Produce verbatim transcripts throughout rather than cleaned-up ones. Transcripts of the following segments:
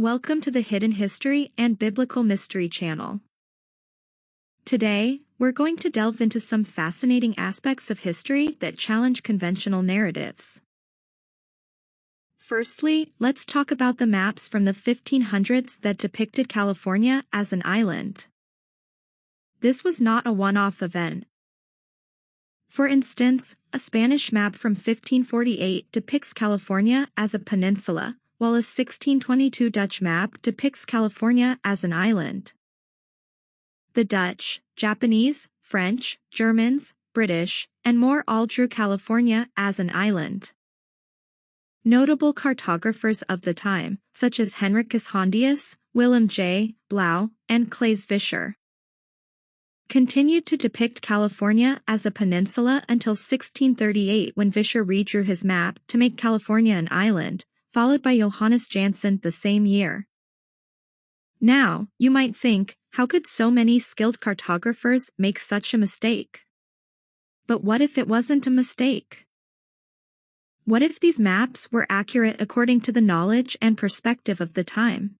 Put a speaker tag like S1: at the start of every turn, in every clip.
S1: Welcome to the Hidden History and Biblical Mystery channel. Today, we're going to delve into some fascinating aspects of history that challenge conventional narratives. Firstly, let's talk about the maps from the fifteen hundreds that depicted California as an island. This was not a one-off event. For instance, a Spanish map from fifteen forty-eight depicts California as a peninsula, while a sixteen twenty-two Dutch map depicts California as an island. The Dutch, Japanese, French, Germans, British, and more all drew California as an island. Notable cartographers of the time, such as Henricus Hondius, Willem J. Blau, and Claes Visser, continued to depict California as a peninsula until sixteen thirty-eight, when Visser redrew his map to make California an island, followed by Johannes Jansen the same year. Now, you might think, how could so many skilled cartographers make such a mistake? But what if it wasn't a mistake? What if these maps were accurate according to the knowledge and perspective of the time?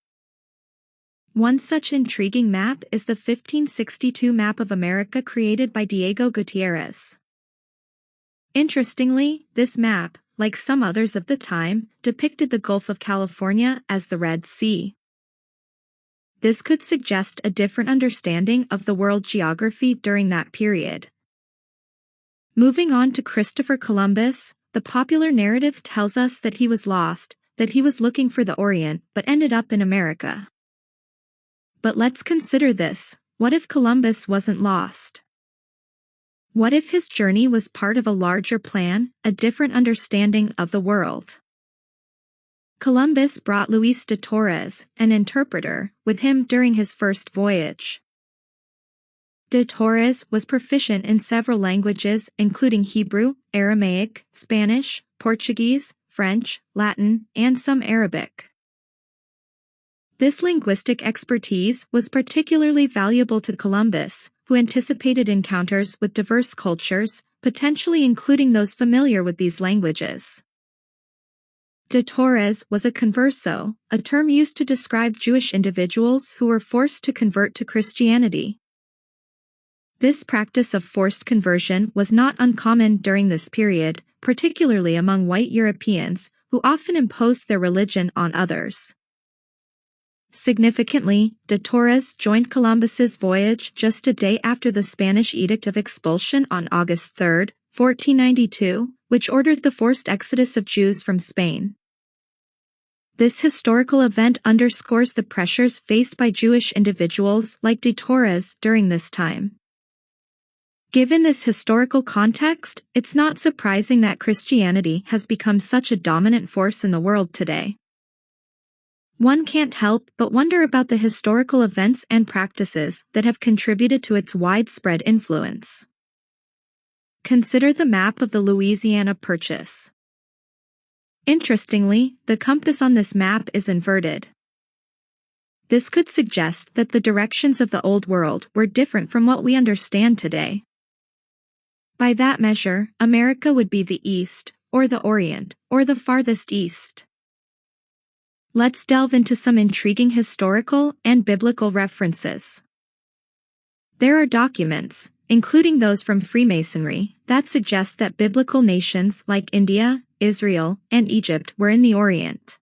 S1: One such intriguing map is the fifteen sixty-two map of America created by Diego Gutierrez. Interestingly, this map, like some others of the time, depicted the Gulf of California as the Red Sea. This could suggest a different understanding of the world geography during that period. Moving on to Christopher Columbus, the popular narrative tells us that he was lost, that he was looking for the Orient but ended up in America. But let's consider this: what if Columbus wasn't lost? What if his journey was part of a larger plan, a different understanding of the world? Columbus brought Luis de Torres, an interpreter, with him during his first voyage. De Torres was proficient in several languages including Hebrew, Aramaic, Spanish, Portuguese, French, Latin, and some Arabic. This linguistic expertise was particularly valuable to Columbus, who anticipated encounters with diverse cultures, potentially including those familiar with these languages. De Torres was a converso, a term used to describe Jewish individuals who were forced to convert to Christianity. This practice of forced conversion was not uncommon during this period, particularly among white Europeans, who often imposed their religion on others. Significantly, de Torres joined Columbus's voyage just a day after the Spanish Edict of Expulsion on August third, fourteen ninety-two, which ordered the forced exodus of Jews from Spain. This historical event underscores the pressures faced by Jewish individuals like de Torres during this time. Given this historical context, it's not surprising that Christianity has become such a dominant force in the world today. One can't help but wonder about the historical events and practices that have contributed to its widespread influence. Consider the map of the Louisiana Purchase. Interestingly, the compass on this map is inverted. This could suggest that the directions of the Old World were different from what we understand today. By that measure, America would be the East, or the Orient, or the farthest East. Let's delve into some intriguing historical and biblical references. There are documents, including those from Freemasonry, that suggest that biblical nations like India, Israel, and Egypt were in the Orient.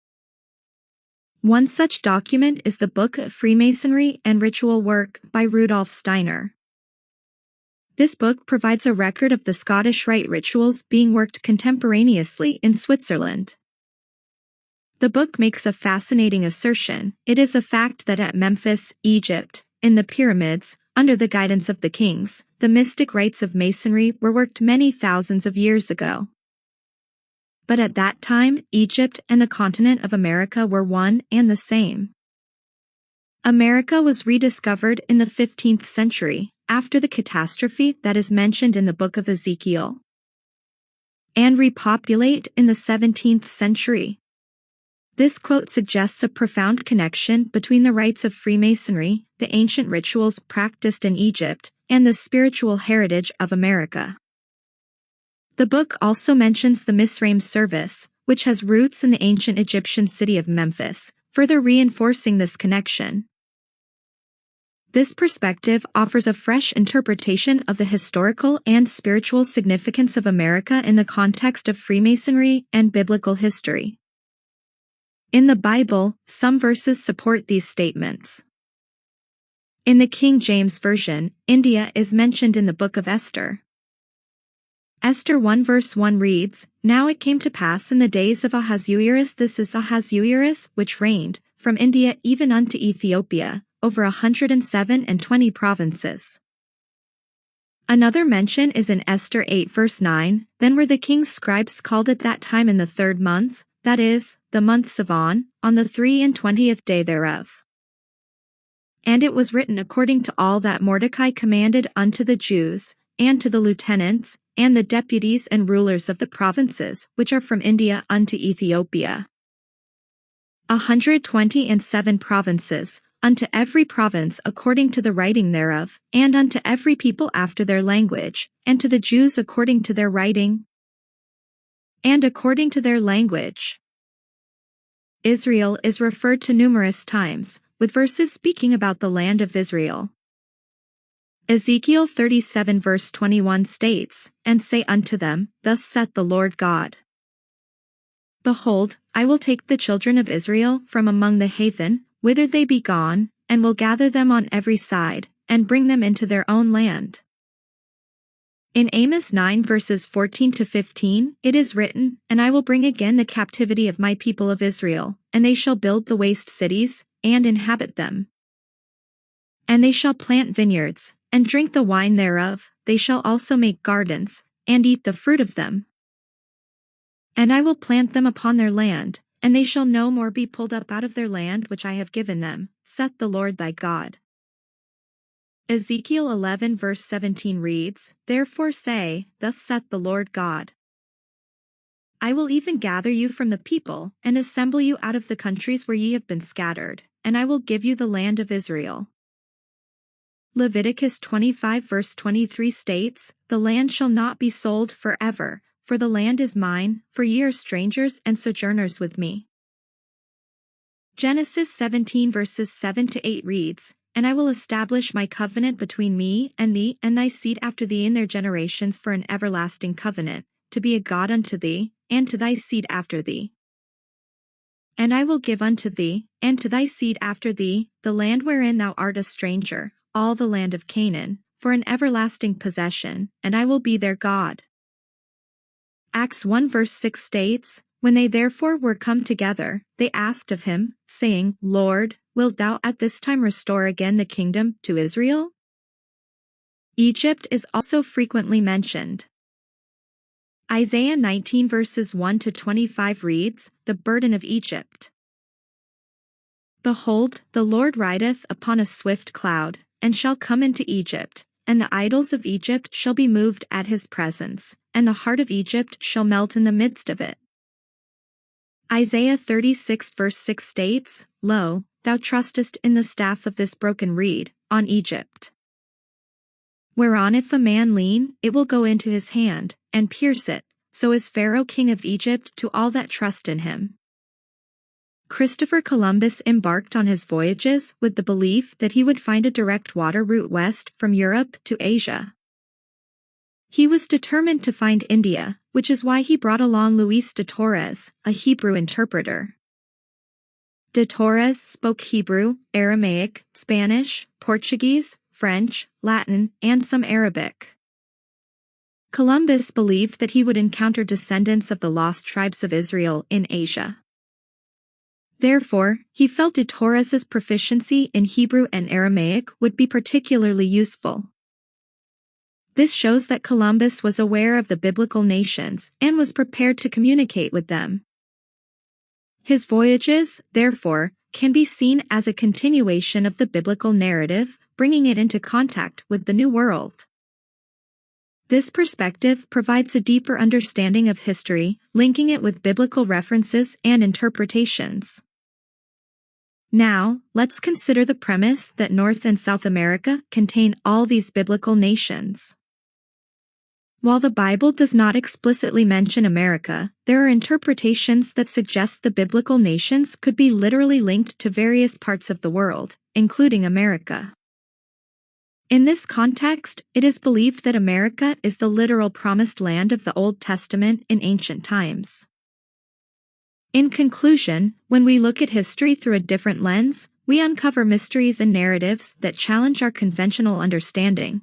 S1: One such document is the Book of Freemasonry and Ritual Work by Rudolf Steiner. This book provides a record of the Scottish rite rituals being worked contemporaneously in Switzerland. The book makes a fascinating assertion. It is a fact that at Memphis, Egypt, in the pyramids, under the guidance of the kings, the mystic rites of masonry were worked many thousands of years ago. But at that time, Egypt and the continent of America were one and the same. America was rediscovered in the fifteenth century, after the catastrophe that is mentioned in the Book of Ezekiel, and repopulate in the seventeenth century. This quote suggests a profound connection between the rites of Freemasonry, the ancient rituals practiced in Egypt, and the spiritual heritage of America. The book also mentions the Misraim service, which has roots in the ancient Egyptian city of Memphis, further reinforcing this connection. This perspective offers a fresh interpretation of the historical and spiritual significance of America in the context of Freemasonry and biblical history. In the Bible, some verses support these statements. In the King James Version, India is mentioned in the Book of Esther. Esther one verse one reads, "Now it came to pass in the days of Ahasuerus, this is Ahasuerus, which reigned, from India even unto Ethiopia, over a hundred and seven and twenty provinces." Another mention is in Esther eight verse nine, "Then were the king's scribes called at that time in the third month, that is, the month Sivan, on the three and twentieth day thereof. And it was written according to all that Mordecai commanded unto the Jews, and to the lieutenants, and the deputies and rulers of the provinces which are from India unto Ethiopia. A hundred twenty and seven provinces, unto every province according to the writing thereof, and unto every people after their language, and to the Jews according to their writing, and according to their language." Israel is referred to numerous times, with verses speaking about the land of Israel. Ezekiel thirty-seven verse twenty-one states, "And say unto them, Thus saith the Lord God. Behold, I will take the children of Israel from among the heathen, whither they be gone, and will gather them on every side, and bring them into their own land." In Amos nine verses fourteen to fifteen, it is written, "And I will bring again the captivity of my people of Israel, and they shall build the waste cities, and inhabit them. And they shall plant vineyards, and drink the wine thereof, they shall also make gardens, and eat the fruit of them. And I will plant them upon their land, and they shall no more be pulled up out of their land which I have given them, saith the Lord thy God." Ezekiel eleven verse seventeen reads, "Therefore say, Thus saith the Lord God. I will even gather you from the people, and assemble you out of the countries where ye have been scattered, and I will give you the land of Israel." Leviticus twenty-five verse twenty-three states, "The land shall not be sold forever, for the land is mine, for ye are strangers and sojourners with me." Genesis seventeen verses seven to eight reads, "And I will establish my covenant between me and thee and thy seed after thee in their generations for an everlasting covenant, to be a God unto thee, and to thy seed after thee. And I will give unto thee, and to thy seed after thee, the land wherein thou art a stranger, all the land of Canaan, for an everlasting possession, and I will be their God." Acts one verse six states, "When they therefore were come together, they asked of him, saying, Lord, wilt thou at this time restore again the kingdom to Israel?" Egypt is also frequently mentioned. Isaiah nineteen verses one to twenty-five reads, "The burden of Egypt. Behold, the Lord rideth upon a swift cloud, and shall come into Egypt, and the idols of Egypt shall be moved at his presence, and the heart of Egypt shall melt in the midst of it." Isaiah thirty-six verse six states, "Lo, thou trustest in the staff of this broken reed, on Egypt. Whereon if a man lean, it will go into his hand, and pierce it, so is Pharaoh king of Egypt to all that trust in him." Christopher Columbus embarked on his voyages with the belief that he would find a direct water route west from Europe to Asia. He was determined to find India, which is why he brought along Luis de Torres, a Hebrew interpreter. De Torres spoke Hebrew, Aramaic, Spanish, Portuguese, French, Latin, and some Arabic. Columbus believed that he would encounter descendants of the lost tribes of Israel in Asia. Therefore, he felt de Torres's proficiency in Hebrew and Aramaic would be particularly useful. This shows that Columbus was aware of the biblical nations and was prepared to communicate with them. His voyages, therefore, can be seen as a continuation of the biblical narrative, bringing it into contact with the New World. This perspective provides a deeper understanding of history, linking it with biblical references and interpretations. Now, let's consider the premise that North and South America contain all these biblical nations. While the Bible does not explicitly mention America, there are interpretations that suggest the biblical nations could be literally linked to various parts of the world, including America. In this context, it is believed that America is the literal promised land of the Old Testament in ancient times. In conclusion, when we look at history through a different lens, we uncover mysteries and narratives that challenge our conventional understanding.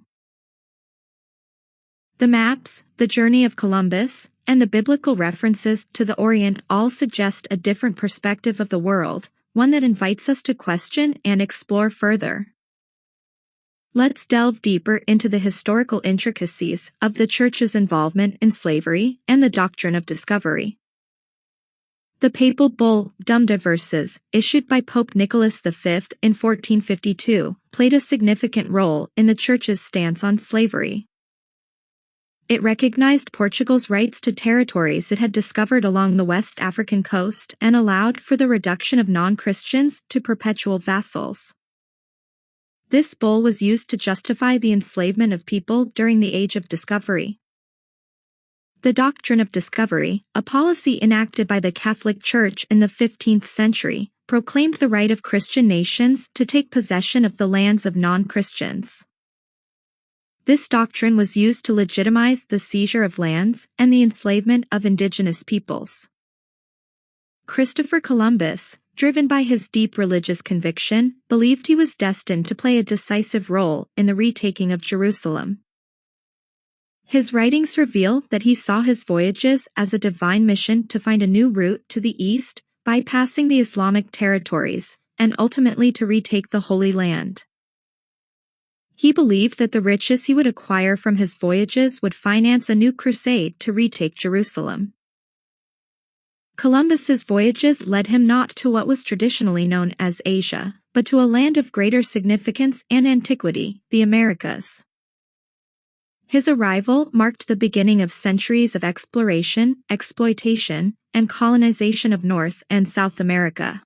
S1: The maps, the journey of Columbus, and the biblical references to the Orient all suggest a different perspective of the world, one that invites us to question and explore further. Let's delve deeper into the historical intricacies of the Church's involvement in slavery and the Doctrine of Discovery. The papal bull, Dum Diverses, issued by Pope Nicholas the Fifth in fourteen fifty-two, played a significant role in the Church's stance on slavery. It recognized Portugal's rights to territories it had discovered along the West African coast and allowed for the reduction of non-Christians to perpetual vassals. This bull was used to justify the enslavement of people during the Age of Discovery. The Doctrine of Discovery, a policy enacted by the Catholic Church in the fifteenth century, proclaimed the right of Christian nations to take possession of the lands of non-Christians. This doctrine was used to legitimize the seizure of lands and the enslavement of indigenous peoples. Christopher Columbus, driven by his deep religious conviction, believed he was destined to play a decisive role in the retaking of Jerusalem. His writings reveal that he saw his voyages as a divine mission to find a new route to the east, bypassing the Islamic territories, and ultimately to retake the Holy Land. He believed that the riches he would acquire from his voyages would finance a new crusade to retake Jerusalem. Columbus's voyages led him not to what was traditionally known as Asia, but to a land of greater significance and antiquity, the Americas. His arrival marked the beginning of centuries of exploration, exploitation, and colonization of North and South America.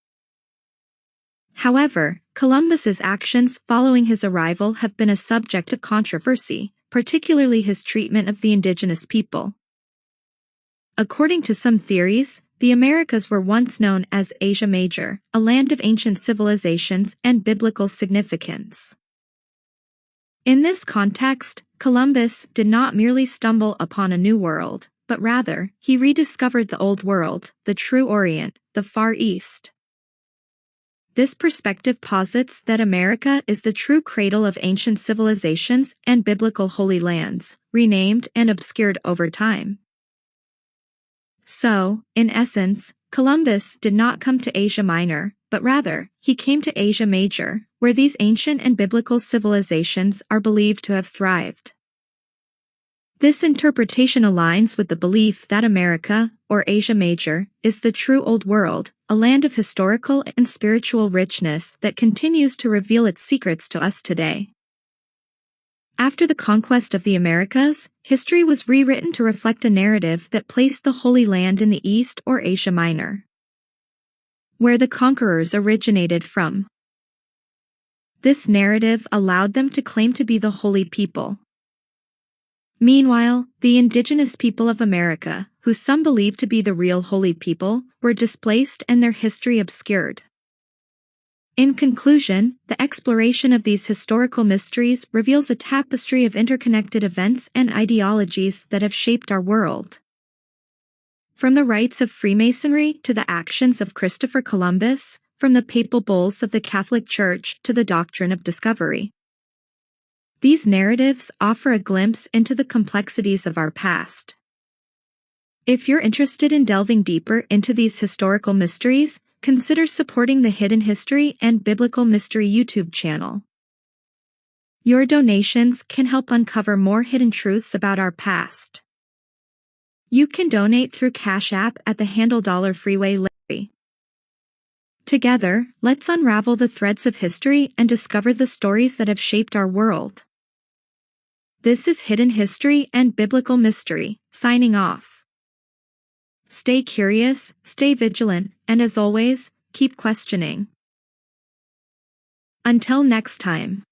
S1: However, Columbus's actions following his arrival have been a subject of controversy, particularly his treatment of the indigenous people. According to some theories, the Americas were once known as Asia Major, a land of ancient civilizations and biblical significance. In this context, Columbus did not merely stumble upon a new world, but rather, he rediscovered the Old World, the true Orient, the Far East. This perspective posits that America is the true cradle of ancient civilizations and biblical holy lands, renamed and obscured over time. So, in essence, Columbus did not come to Asia Minor, but rather, he came to Asia Major, where these ancient and biblical civilizations are believed to have thrived. This interpretation aligns with the belief that America, or Asia Major, is the true Old World, a land of historical and spiritual richness that continues to reveal its secrets to us today. After the conquest of the Americas, history was rewritten to reflect a narrative that placed the Holy Land in the East or Asia Minor, where the conquerors originated from. This narrative allowed them to claim to be the holy people. Meanwhile, the indigenous people of America, who some believe to be the real holy people, were displaced and their history obscured. In conclusion, the exploration of these historical mysteries reveals a tapestry of interconnected events and ideologies that have shaped our world. From the rites of Freemasonry to the actions of Christopher Columbus, from the papal bulls of the Catholic Church to the Doctrine of Discovery. These narratives offer a glimpse into the complexities of our past. If you're interested in delving deeper into these historical mysteries, consider supporting the Hidden History and Biblical Mystery YouTube channel. Your donations can help uncover more hidden truths about our past. You can donate through Cash App at the handle dollar freeway Larry. Together, let's unravel the threads of history and discover the stories that have shaped our world. This is Hidden History and Biblical Mystery, signing off. Stay curious, stay vigilant, and as always, keep questioning. Until next time.